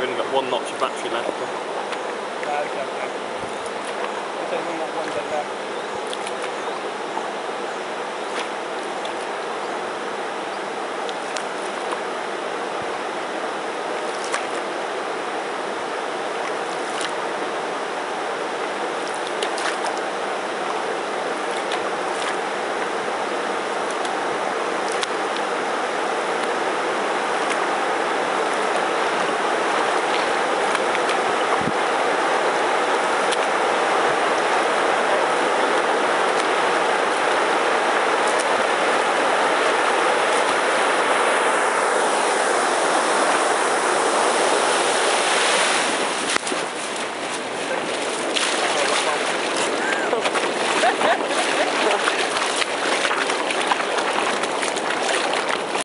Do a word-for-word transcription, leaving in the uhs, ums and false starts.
only got one notch of battery left. No, okay, okay. It's only got one bit left.